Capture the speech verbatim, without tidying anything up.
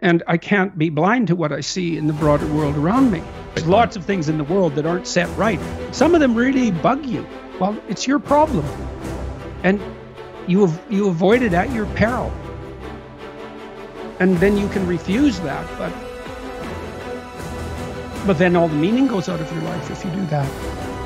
And I can't be blind to what I see in the broader world around me. There's lots of things in the world that aren't set right. Some of them really bug you. Well, it's your problem. And you, you avoid it at your peril. And then you can refuse that, but, but then all the meaning goes out of your life if you do that.